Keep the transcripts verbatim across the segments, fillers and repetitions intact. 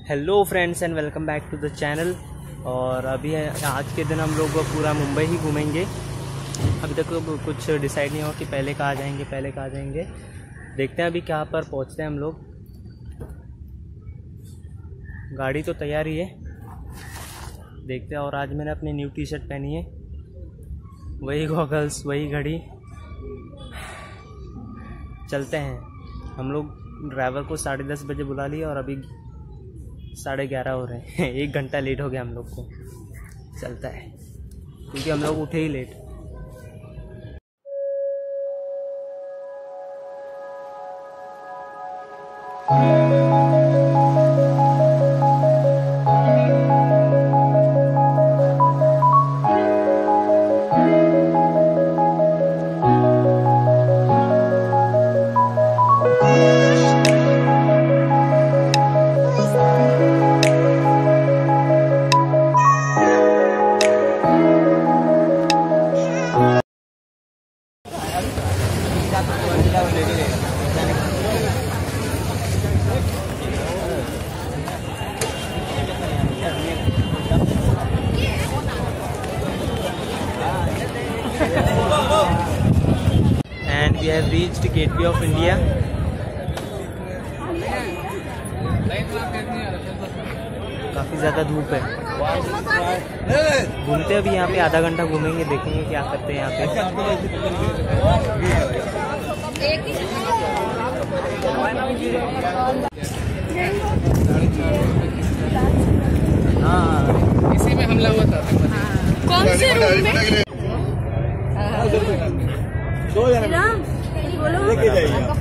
Hello friends and welcome back to the channel. और अभी आज के दिन हम लोग पूरा मुंबई ही घूमेंगे। अभी तक तो कुछ डिसाइड नहीं हुआ कि पहले कहाँ जाएंगे पहले कहाँ जाएंगे देखते हैं अभी कहाँ पर पहुँचते हैं हम लोग। गाड़ी तो तैयार ही है, देखते हैं। और आज मैंने अपनी न्यू टी शर्ट पहनी है, वही गॉगल्स वही घड़ी। चलते हैं हम लोग। ड्राइवर को साढ़े दस बजे बुला लिया और अभी साढ़े ग्यारह हो रहे हैं। एक घंटा लेट हो गया हम लोग को। चलता है क्योंकि हम लोग उठे ही late. And we have reached Gateway of India. काफ़ी ज़्यादा धूप है। घूमते अभी यहाँ पे आधा घंटा घूमेंगे, देखेंगे क्या करते हैं यहाँ पे। हाँ, इसी में हमला हुआ था। कौन से रूम में? दो जने लेके जाइए।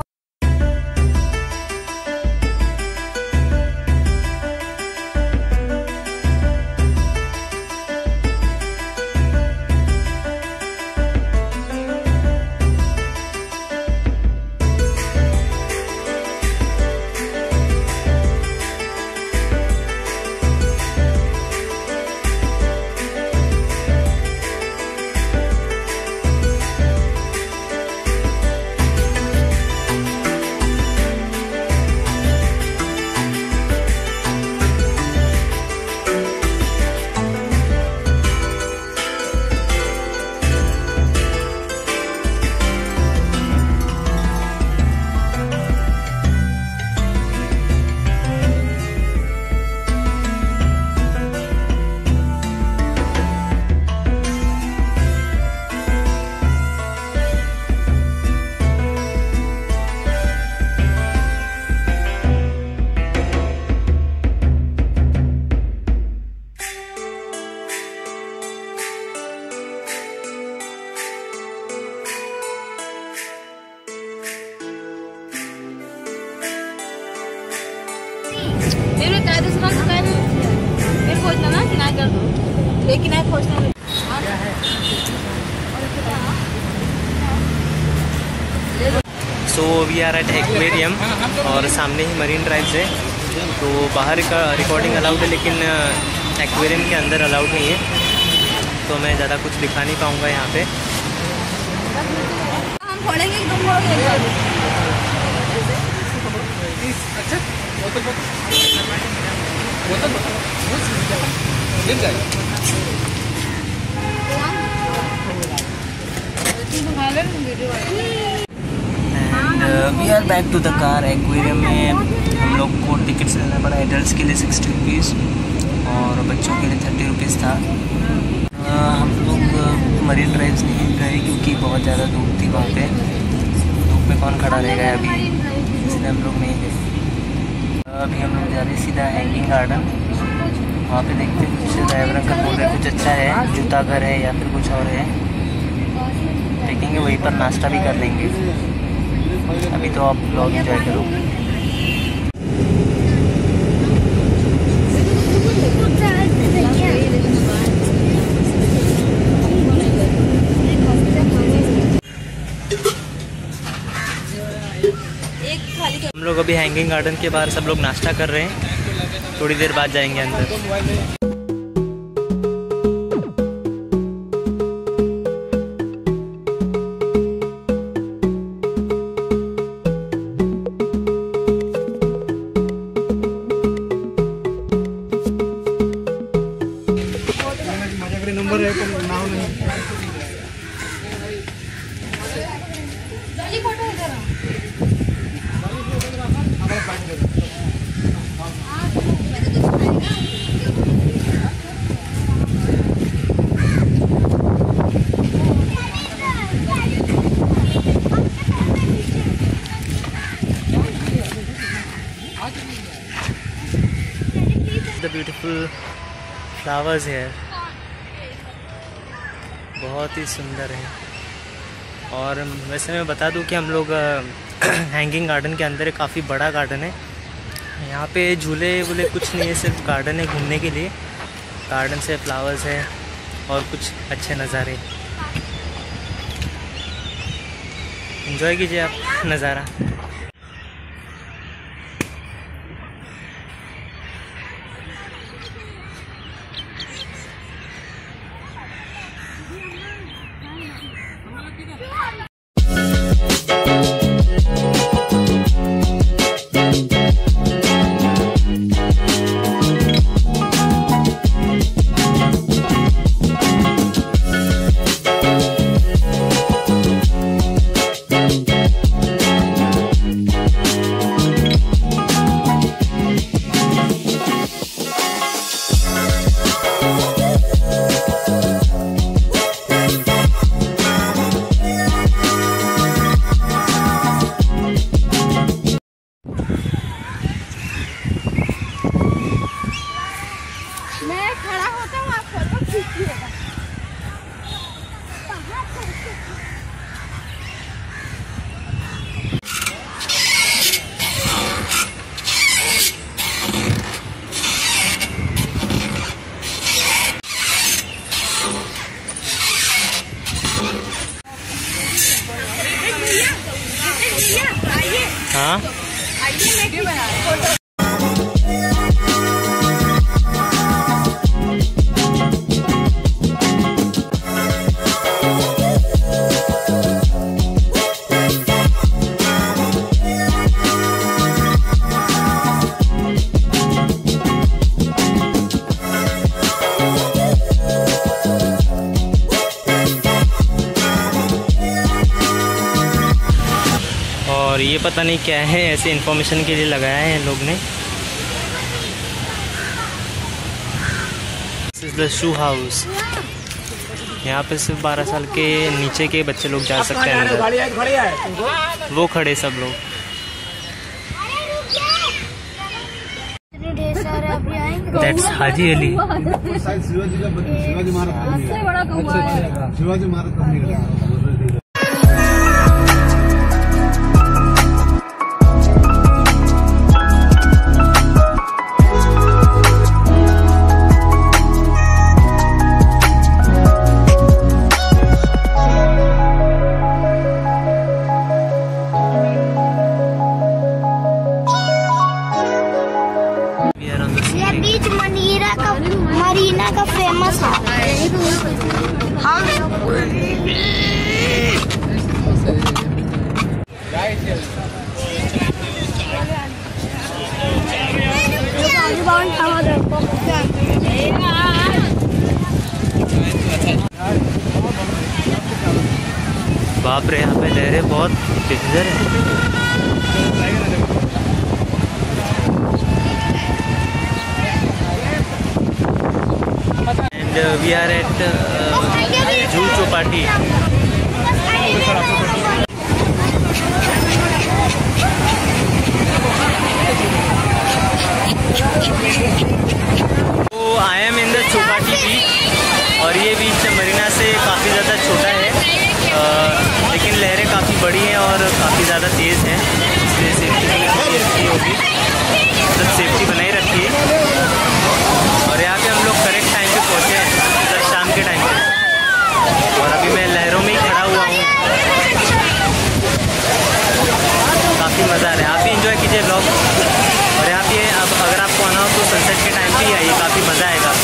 मेरे कह दो सुबह कह दो मेरे खोजना ना किनारे कर दो, लेकिन है खोजना में so we are at aquarium और सामने ही मरीन ड्राइव्स है। तो बाहर का रिकॉर्डिंग अलाउड है लेकिन एक्वेरियम के अंदर अलाउड नहीं है, तो मैं ज़्यादा कुछ दिखा नहीं पाऊँगा यहाँ पे। हम खोलेंगे तुम खोलोगे। अच्छा बोतल बोतल मिल जाएगी। And we are back to the car. Aquarium में हम लोग को टिकट्स लेना पड़ा। एडल्ट्स के लिए सिक्सटी रुपीज़ और बच्चों के लिए थर्टी रुपीज़ था। uh, हम लोग मरीन ड्राइव्स नहीं गए क्योंकि बहुत ज़्यादा धूप थी वहाँ पे। धूप में कौन खड़ा रहेगा अभी, इसलिए हम लोग नहीं गए। अभी हम लोग जा रहे हैं सीधा हैंगिंग गार्डन। वहाँ पे देखते हैं कुछ ड्राइवर अंकल बोल रहे कुछ अच्छा है, जूता घर है या फिर कुछ और है, देखेंगे। वहीं पर नाश्ता भी कर लेंगे। अभी तो आप ब्लॉग एंजॉय करो। हम लोग अभी हैंगिंग गार्डन के बाहर सब लोग नाश्ता कर रहे हैं, थोड़ी देर बाद जाएंगे अंदर। ब्यूटीफुल फ्लावर्स है, बहुत ही सुंदर है। और वैसे मैं बता दूं कि हम लोग हैंगिंग गार्डन के अंदर है, काफ़ी बड़ा गार्डन है। यहाँ पे झूले वूले कुछ नहीं है, सिर्फ गार्डन है घूमने के लिए। गार्डन से फ्लावर्स है और कुछ अच्छे नज़ारे। एंजॉय कीजिए आप नज़ारा। मैं खड़ा होता हूँ, आप फोटो खींचिएगा। हाँ आइए मैं फोटो। और ये पता नहीं क्या है, ऐसे इन्फॉर्मेशन के लिए लगाया है लोग ने। This is the shoe house. यहाँ पे सिर्फ बारह साल के नीचे के बच्चे लोग जा सकते हैं अंदर। वो खड़े सब लोग। दैट्स हाजी अली। शिवाजी का शिवाजी महाराज शिवाजी महाराज। बीच मनीरा का मरीना का फेमस है। हम बाप रे, यहाँ पे लहरें बहुत डेंजर है। And we are at uh, Juhu Chowpatty. So I am in the Chowpatty beach और ये बीच मरीना से काफ़ी ज़्यादा छोटा है, uh, लेकिन लहरें काफ़ी बड़ी हैं और काफ़ी ज़्यादा तेज़ हैं, इसलिए सेफ्टी अच्छी होगी, मतलब सेफ्टी बनाई रखी है। और यहाँ पे हम लोग करेक्ट टाइम पे पहुँचे हैं, मतलब शाम के टाइम पे। और अभी मैं लहरों में ही खड़ा हुआ हूँ, काफ़ी मज़ा आ रहा है। आप भी इंजॉय कीजिए ब्लॉग। और यहाँ पे अब अगर आपको आना हो तो सनसेट के टाइम पे ही आइए, काफ़ी मज़ा आएगा।